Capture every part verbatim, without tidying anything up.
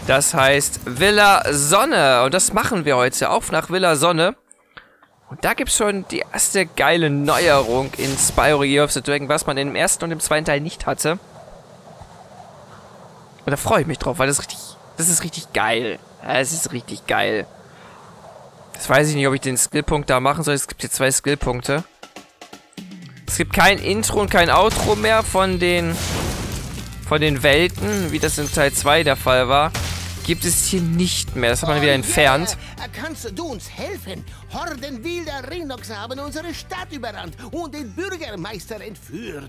Das heißt Villa Sonne. Und das machen wir heute. Auf nach Villa Sonne. Und da gibt es schon die erste geile Neuerung in Spyro Year of the Dragon, was man im ersten und im zweiten Teil nicht hatte. Und da freue ich mich drauf, weil das richtig, das ist richtig geil. Es ist richtig geil. Jetzt weiß ich nicht, ob ich den Skillpunkt da machen soll. Es gibt hier zwei Skillpunkte. Es gibt kein Intro und kein Outro mehr von den, von den Welten, wie das in Teil zwei der Fall war. Gibt es hier nicht mehr. Das hat man wieder entfernt. Yeah. Kannst du uns helfen? Horden wilder Rhinox haben unsere Stadt überrannt und den Bürgermeister entführt.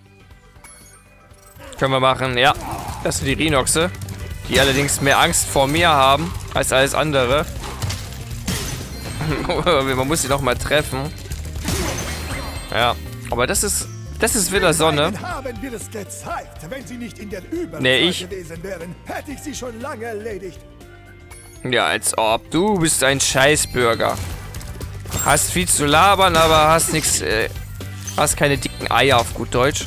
Können wir machen, ja. Das sind die Rhinoxe, die allerdings mehr Angst vor mir haben als alles andere. Man muss sie noch mal treffen. Ja, aber das ist das ist Villa Sonne. Haben wir es gezeigt. Wenn sie nicht in der Überzahl nee, ich. gewesen wären, hätte ich sie schon lange erledigt. Ja, als ob. Du bist ein Scheißbürger. Hast viel zu labern, aber hast nichts. Äh, hast keine dicken Eier auf gut Deutsch.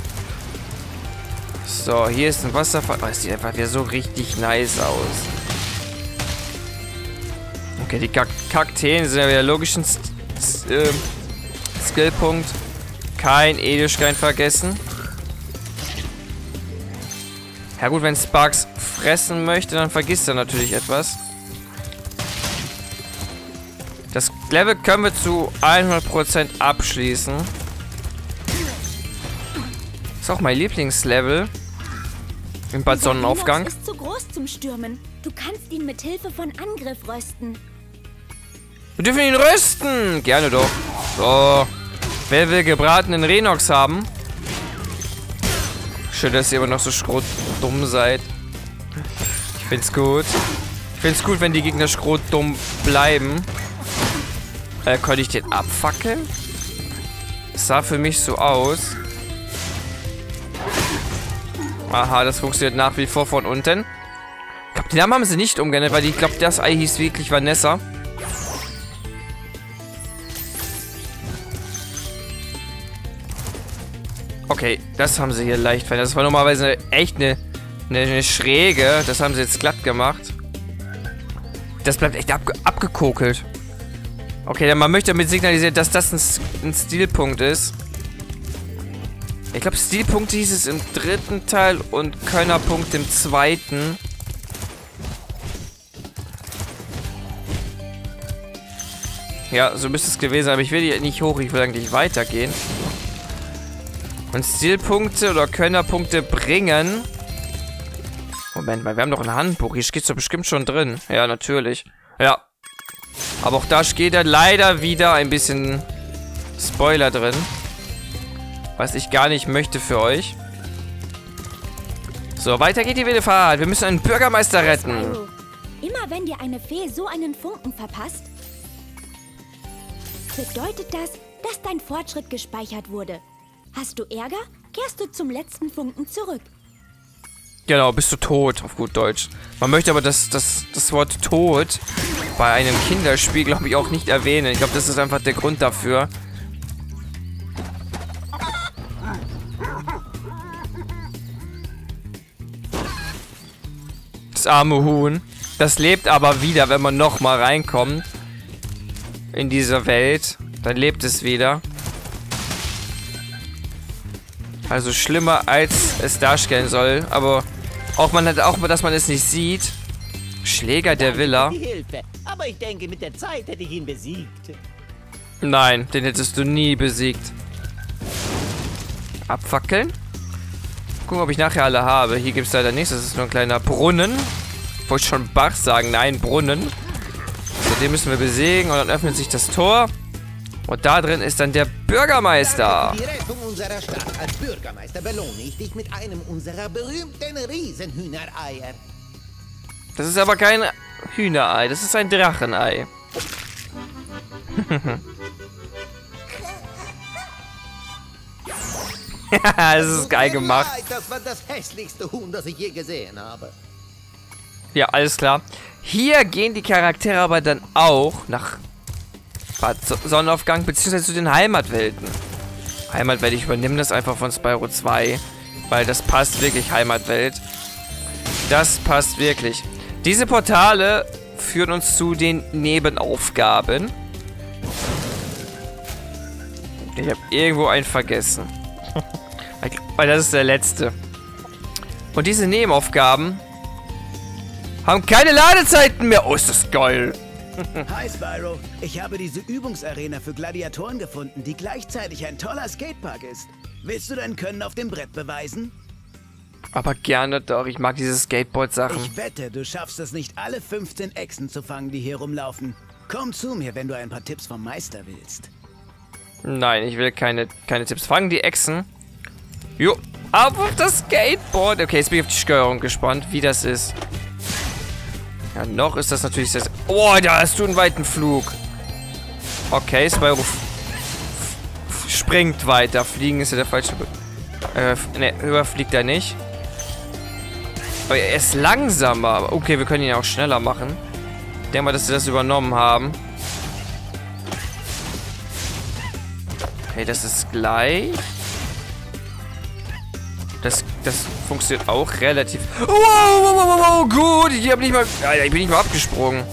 So, hier ist ein Wasserfall. Oh, das sieht einfach wieder so richtig nice aus. Okay, die Kak Kakteen sind ja wieder logischen äh, Skillpunkt. Kein Edelstein vergessen. Ja gut, wenn Sparx fressen möchte, dann vergisst er natürlich etwas. Das Level können wir zu hundert Prozent abschließen. Ist auch mein Lieblingslevel. Im Bad Sonnenaufgang. Ist zu groß zum Stürmen. Du kannst ihn mit Hilfe von Angriff rösten. Wir dürfen ihn rösten. Gerne doch. So. Wer will gebratenen Rhinox haben? Schön, dass ihr immer noch so schrotdumm seid. Ich find's gut. Ich find's gut, wenn die Gegner schrotdumm bleiben. Äh, könnte ich den abfackeln? Es sah für mich so aus. Aha, das funktioniert nach wie vor von unten. Ich glaube, den Namen haben sie nicht umgeändert, weil ich glaube, das Ei hieß wirklich Vanessa. Okay, das haben sie hier leicht verändert. Das war normalerweise echt eine, eine, eine Schräge. Das haben sie jetzt glatt gemacht. Das bleibt echt abge abgekokelt. Okay, dann man möchte damit signalisieren, dass das ein, ein Stilpunkt ist. Ich glaube, Stilpunkte hieß es im dritten Teil und Könnerpunkt im zweiten. Ja, so müsste es gewesen sein. Aber ich will hier nicht hoch. Ich will eigentlich weitergehen. Und Stilpunkte oder Könnerpunkte bringen. Moment mal, wir haben doch ein Handbuch. Hier steht es doch bestimmt schon drin. Ja, natürlich. Ja. Aber auch da steht dann leider wieder ein bisschen Spoiler drin. Was ich gar nicht möchte für euch. So, weiter geht die wilde Fahrt. Wir müssen einen Bürgermeister retten. Spyro, immer wenn dir eine Fee so einen Funken verpasst, bedeutet das, dass dein Fortschritt gespeichert wurde. Hast du Ärger, kehrst du zum letzten Funken zurück. Genau, bist du tot, auf gut Deutsch. Man möchte aber das, das, das Wort tot bei einem Kinderspiel, glaube ich, auch nicht erwähnen. Ich glaube, das ist einfach der Grund dafür. Das arme Huhn. Das lebt aber wieder, wenn man nochmal reinkommt in diese Welt. Dann lebt es wieder. Also schlimmer, als es darstellen soll. Aber auch man hat auch, dass man es nicht sieht. Schläger der Villa. Die Hilfe. Aber ich denke, mit der Zeit hätte ich ihn besiegt. Nein, den hättest du nie besiegt. Abfackeln. Gucken, ob ich nachher alle habe. Hier gibt es leider nichts. Das ist nur ein kleiner Brunnen. Wollte schon Bach sagen. Nein, Brunnen. So, den müssen wir besiegen. Und dann öffnet sich das Tor. Und da drin ist dann der Bürgermeister. Für die Rettung unserer Stadt als Bürgermeister belohne ich dich mit einem unserer berühmten Riesenhühnereier. Das ist aber kein Hühnerei. Das ist ein Drachenei. Das ist geil gemacht. Das war das hässlichste Huhn, das ich je gesehen habe. Ja, alles klar. Hier gehen die Charaktere aber dann auch nach Bad Sonnenaufgang, beziehungsweise zu den Heimatwelten. Heimatwelt, ich übernehme das einfach von Spyro zwei, weil das passt wirklich, Heimatwelt. Das passt wirklich. Diese Portale führen uns zu den Nebenaufgaben. Ich habe irgendwo einen vergessen. Weil das ist der letzte. Und diese Nebenaufgaben haben keine Ladezeiten mehr. Oh, ist das geil. Hi Spyro, ich habe diese Übungsarena für Gladiatoren gefunden, die gleichzeitig ein toller Skatepark ist. Willst du dein Können auf dem Brett beweisen? Aber gerne doch, ich mag diese Skateboard-Sachen. Ich wette, du schaffst es nicht, alle fünfzehn Echsen zu fangen, die hier rumlaufen. Komm zu mir, wenn du ein paar Tipps vom Meister willst. Nein, ich will keine, keine Tipps. Fangen die Echsen. Jo, ab auf das Skateboard. Okay, jetzt bin ich auf die Steuerung gespannt, wie das ist. Ja, noch ist das natürlich sehr... Oh, da hast du einen weiten Flug. Okay, Spyro springt weiter. Fliegen ist ja der falsche... Äh, ne, höher fliegt er nicht. Aber er ist langsamer. Okay, wir können ihn ja auch schneller machen. Ich denke mal, dass sie das übernommen haben. Okay, das ist gleich. Das, das funktioniert auch relativ... Wow, wow, wow, wow, gut. Ich hab nicht mal... Alter, ich bin nicht mal abgesprungen.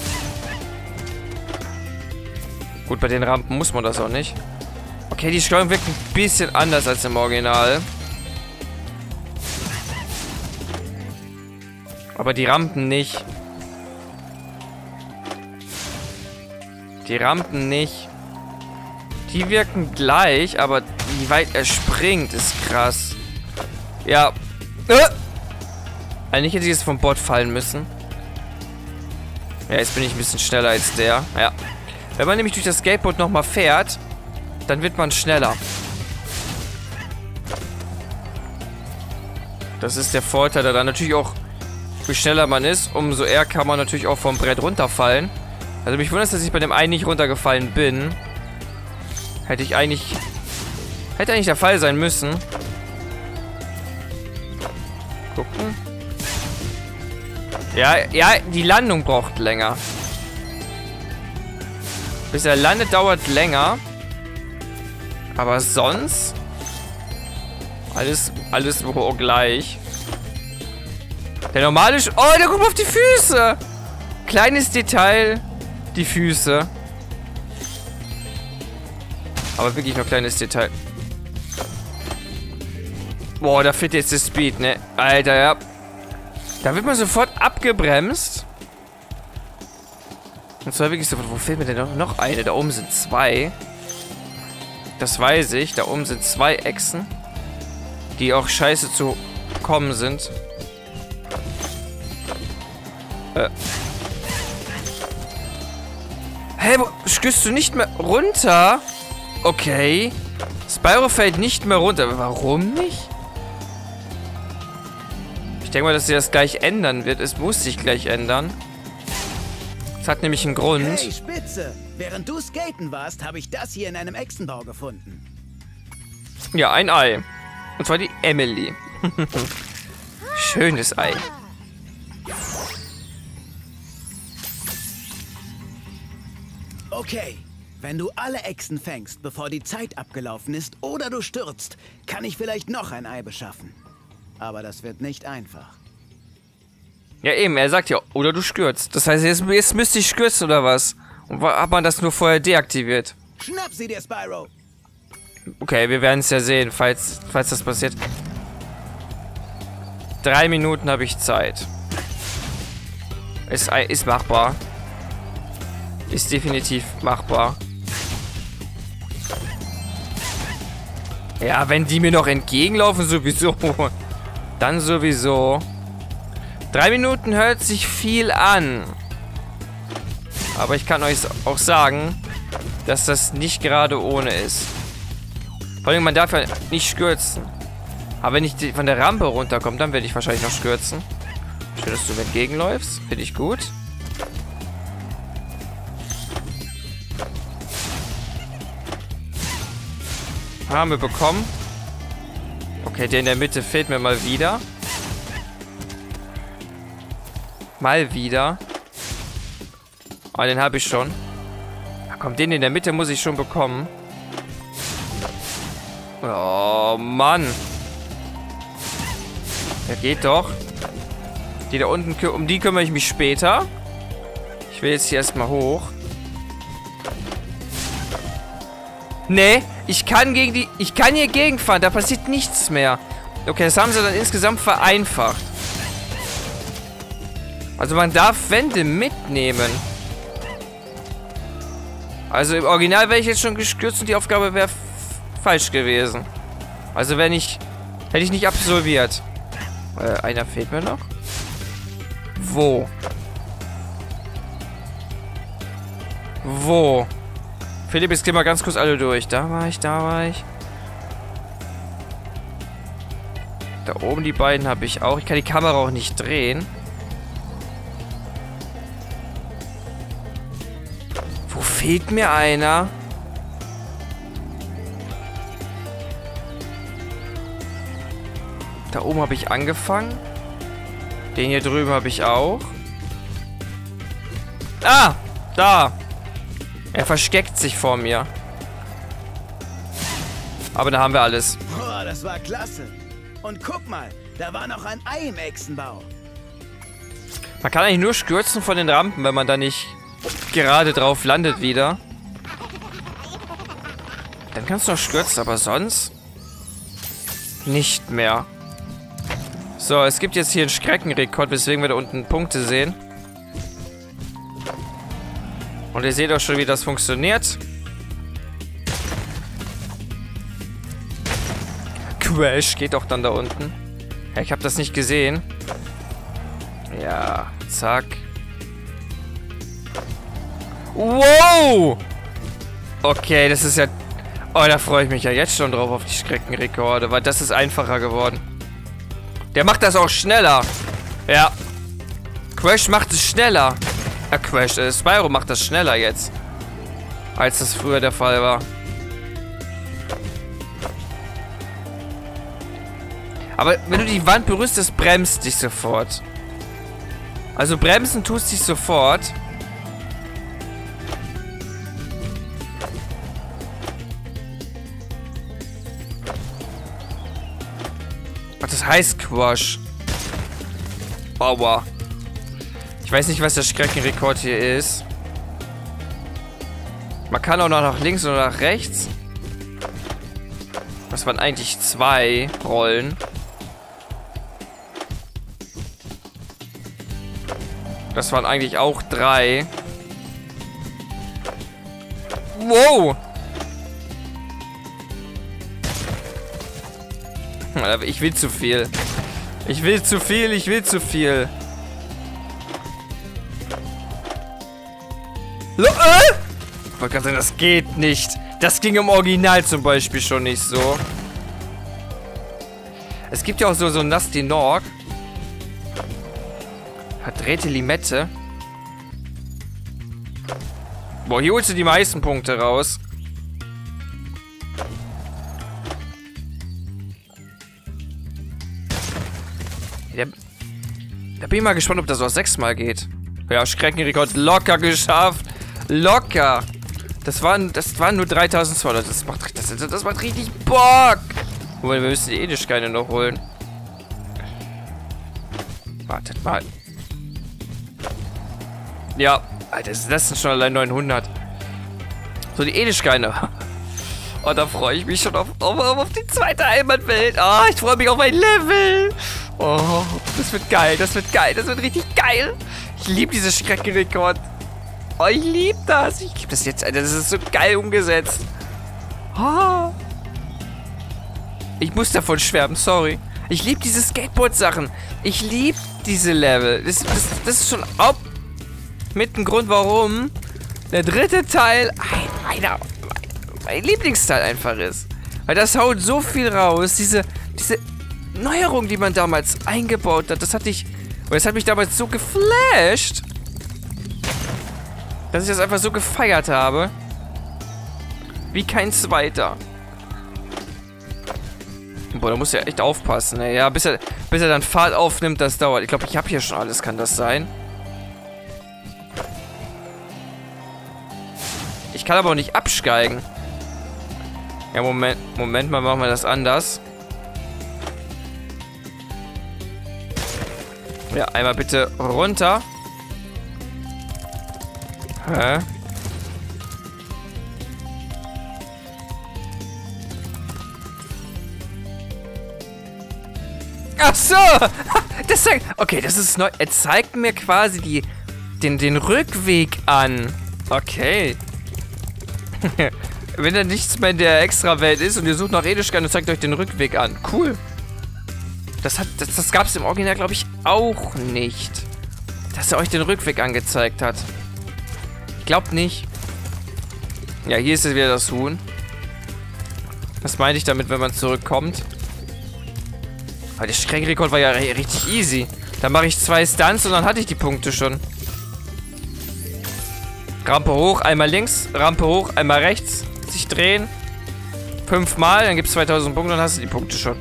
Gut, bei den Rampen muss man das auch nicht. Okay, die Steuerung wirkt ein bisschen anders als im Original. Aber die Rampen nicht. Die Rampen nicht. Die wirken gleich, aber wie weit er springt, ist krass. Ja. Äh! Eigentlich hätte ich jetzt vom Bord fallen müssen. Ja, jetzt bin ich ein bisschen schneller als der. Ja. Wenn man nämlich durch das Skateboard nochmal fährt, dann wird man schneller. Das ist der Vorteil da dann. Natürlich auch, je schneller man ist, umso eher kann man natürlich auch vom Brett runterfallen. Also mich wundert, dass ich bei dem einen nicht runtergefallen bin. Hätte ich eigentlich... Hätte eigentlich der Fall sein müssen. Gucken. Ja, ja, die Landung braucht länger. Bis er landet, dauert länger. Aber sonst... Alles, alles oh, gleich. Der normale... Sch oh, der guckt auf die Füße! Kleines Detail. Die Füße. Aber wirklich nur kleines Detail. Boah, da fehlt jetzt der Speed, ne? Alter, ja. Da wird man sofort abgebremst. Und zwar wirklich sofort... Wo fehlt mir denn noch, noch eine? Da oben sind zwei. Das weiß ich. Da oben sind zwei Echsen. Die auch scheiße zu kommen sind. Äh. Hä, hey, stößt du nicht mehr runter? Okay. Spyro fällt nicht mehr runter. Warum nicht? Ich denke mal, dass sie das gleich ändern wird. Es muss sich gleich ändern. Es hat nämlich einen Grund. Hey, Spitze! Während du skaten warst, habe ich das hier in einem Echsenbau gefunden. Ja, ein Ei. Und zwar die Emily. Schönes Ei. Okay, wenn du alle Echsen fängst, bevor die Zeit abgelaufen ist oder du stürzt, kann ich vielleicht noch ein Ei beschaffen. Aber das wird nicht einfach. Ja eben, er sagt ja, oder du stürzt. Das heißt, jetzt, jetzt müsste ich stürzen oder was? Und hat man das nur vorher deaktiviert? Schnapp sie dir, Spyro! Okay, wir werden es ja sehen, falls, falls das passiert. Drei Minuten habe ich Zeit. Ist, ist machbar. Ist definitiv machbar. Ja, wenn die mir noch entgegenlaufen, sowieso. Dann sowieso. Drei Minuten hört sich viel an. Aber ich kann euch auch sagen, dass das nicht gerade ohne ist. Vor allem, man darf ja nicht stürzen. Aber wenn ich von der Rampe runterkomme, dann werde ich wahrscheinlich noch stürzen. Schön, dass du mir entgegenläufst. Finde ich gut. Haben wir bekommen. Okay, der in der Mitte fehlt mir mal wieder. Mal wieder. Ah, den habe ich schon. Ach komm, den in der Mitte muss ich schon bekommen. Oh, Mann. Der geht doch. Die da unten, um die kümmere ich mich später. Ich will jetzt hier erstmal hoch. Nee, ich kann gegen die... Ich kann hier gegenfahren, da passiert nichts mehr. Okay, das haben sie dann insgesamt vereinfacht. Also man darf Wände mitnehmen. Also im Original wäre ich jetzt schon gestürzt und die Aufgabe wäre falsch gewesen. Also wenn ich... Hätte ich nicht absolviert. Äh, einer fehlt mir noch. Wo? Wo? Philipp, jetzt gehen wir ganz kurz alle durch. Da war ich, da war ich. Da oben die beiden habe ich auch. Ich kann die Kamera auch nicht drehen. Wo fehlt mir einer? Da oben habe ich angefangen. Den hier drüben habe ich auch. Ah! Da! Er versteckt sich vor mir. Aber da haben wir alles. Boah, das war klasse. Und guck mal, da war noch ein Ei im Echsenbau. Man kann eigentlich nur stürzen von den Rampen, wenn man da nicht gerade drauf landet wieder. Dann kannst du noch stürzen, aber sonst nicht mehr. So, es gibt jetzt hier einen Streckenrekord, weswegen wir da unten Punkte sehen. Und ihr seht auch schon, wie das funktioniert. Crash geht doch dann da unten. Ja, ich habe das nicht gesehen. Ja, zack. Wow! Okay, das ist ja... Oh, da freue ich mich ja jetzt schon drauf auf die Streckenrekorde, weil das ist einfacher geworden. Der macht das auch schneller. Ja. Crash macht es schneller. Ja, Crash, äh, Spyro macht das schneller jetzt. Als das früher der Fall war. Aber wenn du die Wand berührst, das bremst dich sofort. Also bremsen tust dich sofort. Ach, das heißt Squash. Aua. Ich weiß nicht, was der Streckenrekord hier ist. Man kann auch noch nach links oder nach rechts. Das waren eigentlich zwei Rollen. Das waren eigentlich auch drei. Wow! Ich will zu viel. Ich will zu viel, ich will zu viel. Lo äh? Ich wollte gerade sagen, das geht nicht. Das ging im Original zum Beispiel schon nicht so. Es gibt ja auch so, so Nasty Norg. Verdrehte Limette. Boah, hier holst du die meisten Punkte raus. Da, da bin ich mal gespannt, ob das auch sechsmal geht. Ja, Streckenrekord locker geschafft. Locker. Das waren, das waren nur dreitausendzweihundert. Das macht, das, das macht richtig Bock. Wobei, wir müssen die Ewigkeiten noch holen. Wartet mal. Ja, Alter, das sind schon allein neunhundert. So, die Edelsteine. Oh, da freue ich mich schon auf, auf, auf die zweite Heimatwelt. Oh, ich freue mich auf ein Level. Oh, das wird geil, das wird geil, das wird richtig geil. Ich liebe diese Streckenrekord. Oh, ich liebe das. Ich liebe das jetzt, Alter. Das ist so geil umgesetzt. Oh. Ich muss davon schwärmen, sorry. Ich liebe diese Skateboard-Sachen. Ich liebe diese Level. Das, das, das ist schon auch mit dem Grund, warum der dritte Teil ein, einer, mein, mein Lieblingsteil einfach ist. Weil das haut so viel raus. Diese, diese Neuerung, die man damals eingebaut hat, das hatte ich, das hat mich damals so geflasht, dass ich das einfach so gefeiert habe. Wie kein zweiter. Boah, da muss er echt aufpassen, ey. Ja, bis er, bis er dann Fahrt aufnimmt, das dauert. Ich glaube, ich habe hier schon alles, kann das sein? Ich kann aber auch nicht absteigen. Ja, Moment, Moment mal, machen wir das anders. Ja, einmal bitte runter. Hä? Ach so! Das zeigt, okay, das ist neu. Er zeigt mir quasi die, den, den Rückweg an. Okay. Wenn da nichts mehr in der Extrawelt ist und ihr sucht nach Edelstein und zeigt euch den Rückweg an. Cool. Das, hat, das, das gab es im Original, glaube ich, auch nicht. Dass er euch den Rückweg angezeigt hat. Ich glaube nicht. Ja, hier ist es wieder das Huhn. Was meine ich damit, wenn man zurückkommt? Aber der Streckrekord war ja richtig easy. Dann mache ich zwei Stunts und dann hatte ich die Punkte schon. Rampe hoch, einmal links, Rampe hoch, einmal rechts. Sich drehen. Fünfmal, dann gibt es zweitausend Punkte und dann hast du die Punkte schon.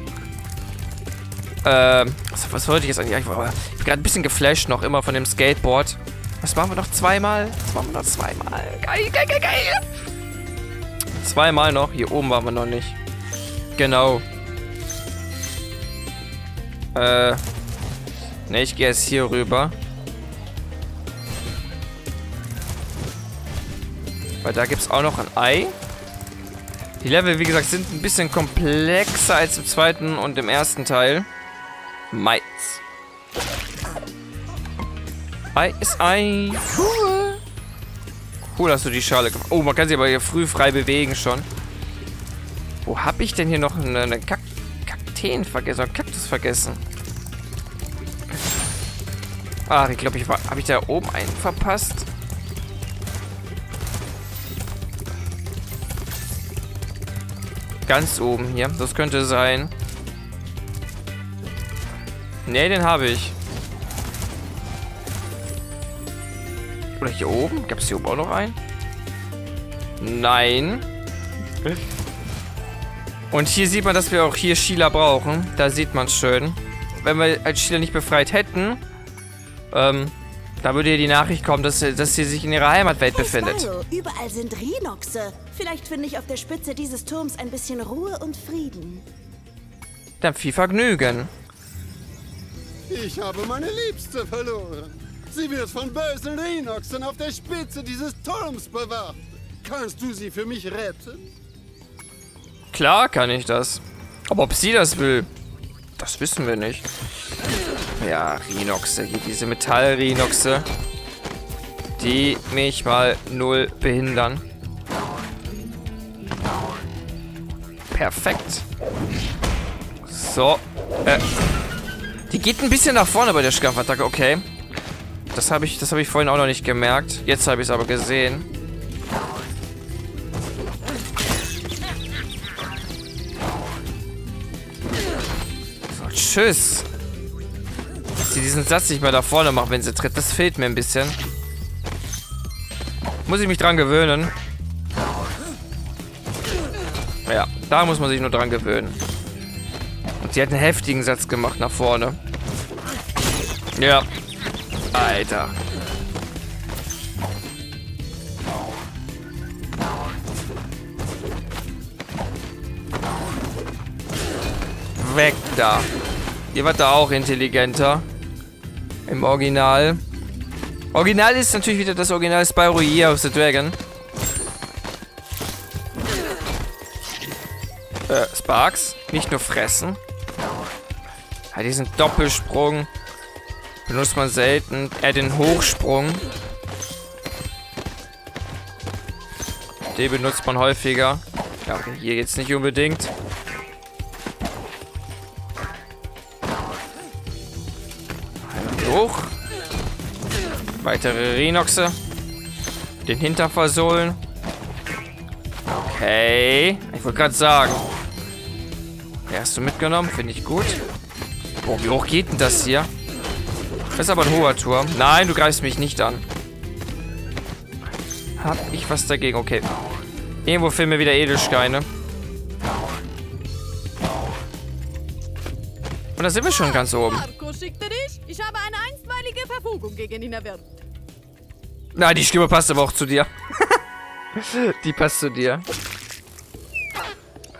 Ähm, was, was wollte ich jetzt eigentlich? Ich bin gerade ein bisschen geflasht noch immer von dem Skateboard. Was machen wir noch zweimal? Was machen wir noch zweimal? Geil, geil, geil, geil. Zweimal noch. Hier oben waren wir noch nicht. Genau. Äh. Ne, ich gehe jetzt hier rüber. Weil da gibt es auch noch ein Ei. Die Level, wie gesagt, sind ein bisschen komplexer als im zweiten und im ersten Teil. Mais. Ei ist Ei. Cool. Cool, hast du die Schale gemacht. Oh, man kann sie aber hier früh frei bewegen schon. Wo hab ich denn hier noch eine, eine Kak Kakteen vergessen? Oder Kaktus vergessen? Ach, ich glaube, ich war. Habe ich da oben einen verpasst? Ganz oben hier. Das könnte sein. Ne, den habe ich. Oder hier oben? Gab es hier oben auch noch einen? Nein. Und hier sieht man, dass wir auch hier Sheila brauchen. Da sieht man es schön. Wenn wir als Sheila nicht befreit hätten, ähm, da würde hier die Nachricht kommen, dass, dass sie sich in ihrer Heimatwelt Hey, befindet. Spyro, überall sind Rhinoxe. Vielleicht finde ich auf der Spitze dieses Turms ein bisschen Ruhe und Frieden. Dann viel Vergnügen. Ich habe meine Liebste verloren. Sie wird von bösen Rhinoxen auf der Spitze dieses Turms bewacht. Kannst du sie für mich retten? Klar kann ich das. Aber ob sie das will, das wissen wir nicht. Ja, Rhinoxe, hier diese Metall-Rhinoxe, die mich mal null behindern. Perfekt. So. Äh. Die geht ein bisschen nach vorne bei der Schlaffattacke, okay. Das habe ich, das habe ich vorhin auch noch nicht gemerkt. Jetzt habe ich es aber gesehen. So, tschüss. Dass sie diesen Satz nicht mehr da vorne macht, wenn sie tritt. Das fehlt mir ein bisschen. Muss ich mich dran gewöhnen. Ja, da muss man sich nur dran gewöhnen. Und sie hat einen heftigen Satz gemacht nach vorne. Ja. Alter. Weg da. Ihr wart da auch intelligenter. Im Original. Original ist natürlich wieder das Original Spyro Year of the Dragon. Äh, Sparks. Nicht nur fressen. Ja, diesen Doppelsprung benutzt man selten. Eher den Hochsprung. Den benutzt man häufiger. Ja, okay, hier jetzt nicht unbedingt. Einmal hoch. Weitere Rhinoxe. Den Hintern versohlen. Okay. Ich wollte gerade sagen. Ja, hast du mitgenommen? Finde ich gut. Boah, wie hoch geht denn das hier? Das ist aber ein hoher Turm. Nein, du greifst mich nicht an. Hab ich was dagegen? Okay. Irgendwo fehlen mir wieder Edelsteine. Und da sind wir schon ganz oben. Marco schickte dich. Ich habe eine einstweilige Verfügung gegen ihn erwirkt. Na, die Stimme passt aber auch zu dir. Die passt zu dir.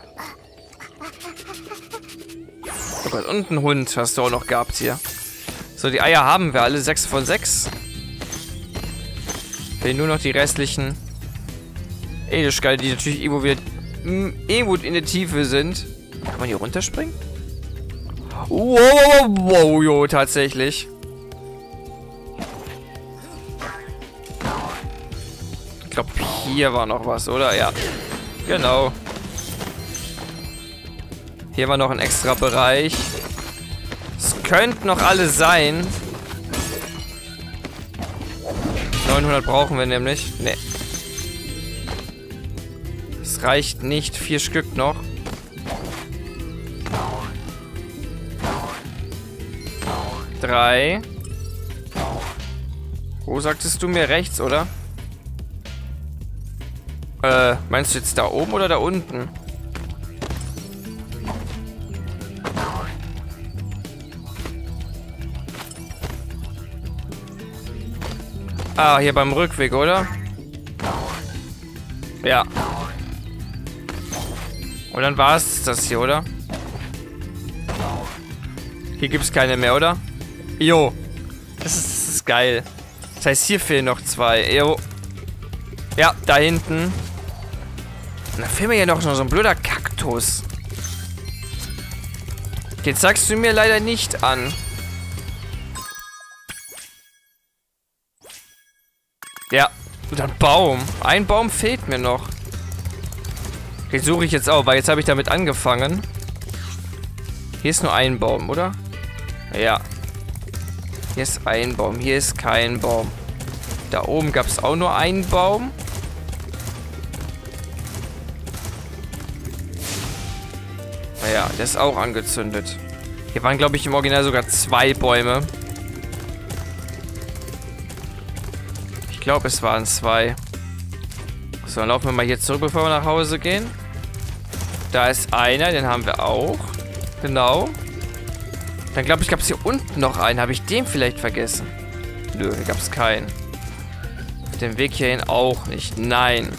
Oh Gott, und einen Hund hast du auch noch gehabt hier. So, die Eier haben wir alle. sechs von sechs. Fehlen nur noch die restlichen Edelsteine, die natürlich irgendwo wieder irgendwo in der Tiefe sind. Kann man hier runterspringen? Wow, wow, wow, jo, tatsächlich. Ich glaube, hier war noch was, oder? Ja. Genau. Hier war noch ein extra Bereich. Es könnten noch alle sein. neunhundert brauchen wir nämlich. Nee. Es reicht nicht. Vier Stück noch. Drei. Wo sagtest du mir? Rechts, oder? Äh, meinst du jetzt da oben oder da unten? Ah, hier beim Rückweg, oder? Ja. Und dann war es das hier, oder? Hier gibt es keine mehr, oder? Jo. Das ist, das ist geil. Das heißt, hier fehlen noch zwei. Jo. Ja, da hinten. Und dann fehlt mir ja noch so ein blöder Kaktus. Den zeigst du mir leider nicht an. Ja, und ein Baum. Ein Baum fehlt mir noch. Den suche ich jetzt auch, weil jetzt habe ich damit angefangen. Hier ist nur ein Baum, oder? Ja. Hier ist ein Baum, hier ist kein Baum. Da oben gab es auch nur einen Baum. Naja, der ist auch angezündet. Hier waren, glaube ich, im Original sogar zwei Bäume. Ich glaube, es waren zwei. So, dann laufen wir mal hier zurück, bevor wir nach Hause gehen. Da ist einer, den haben wir auch. Genau. Dann glaube ich, gab es hier unten noch einen. Habe ich den vielleicht vergessen? Nö, hier gab es keinen. Auf dem Weg hierhin auch nicht. Nein.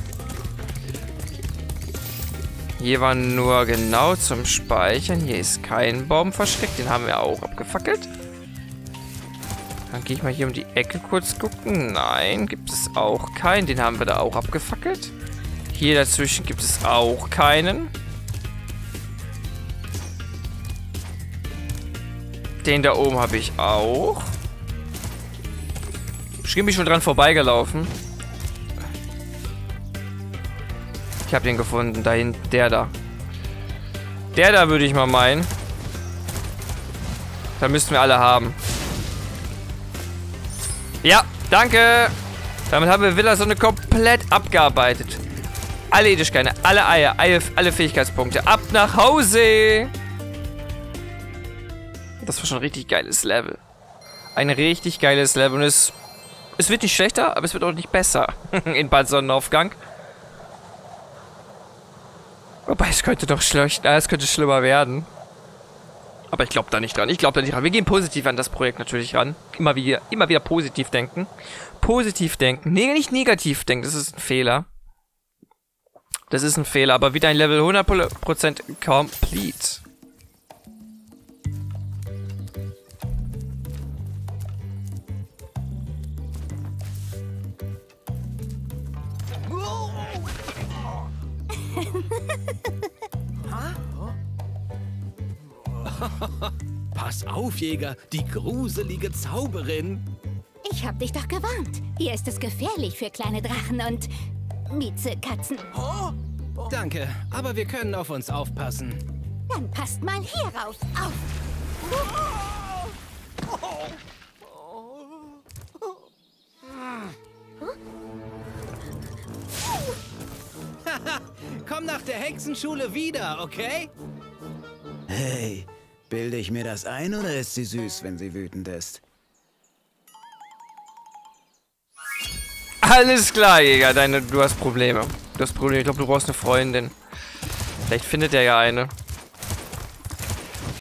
Hier war nur genau zum Speichern. Hier ist kein Baum versteckt. Den haben wir auch abgefackelt. Dann gehe ich mal hier um die Ecke kurz gucken. Nein, gibt es auch keinen. Den haben wir da auch abgefackelt. Hier dazwischen gibt es auch keinen. Den da oben habe ich auch. Ich bin schon dran vorbeigelaufen. Ich habe den gefunden. Da hinten. Der da. Der da würde ich mal meinen. Da müssten wir alle haben. Ja, danke. Damit haben wir Villa-Sonne komplett abgearbeitet. Alle Edelsteine, alle Eier, alle, alle Fähigkeitspunkte. Ab nach Hause. Das war schon ein richtig geiles Level. Ein richtig geiles Level. Und es, es wird nicht schlechter, aber es wird auch nicht besser. In Bad Sonnenaufgang. Wobei, es könnte doch schlecht, äh, es könnte schlimmer werden. Aber ich glaube da nicht dran. Ich glaube da nicht dran. Wir gehen positiv an das Projekt natürlich ran. Immer wieder, immer wieder positiv denken. Positiv denken. Nee, nicht negativ denken. Das ist ein Fehler. Das ist ein Fehler. Aber wieder ein Level hundert Prozent complete. Pass auf, Jäger, die gruselige Zauberin. Ich hab dich doch gewarnt. Hier ist es gefährlich für kleine Drachen und Miezekatzen. Oh, danke, aber wir können auf uns aufpassen. Dann passt mal hier rauf auf. Komm nach der Hexenschule wieder, okay? Hey, bilde ich mir das ein oder ist sie süß, wenn sie wütend ist? Alles klar, Jäger. Deine, du hast Probleme. Du hast Probleme. Ich glaube, du brauchst eine Freundin. Vielleicht findet er ja eine.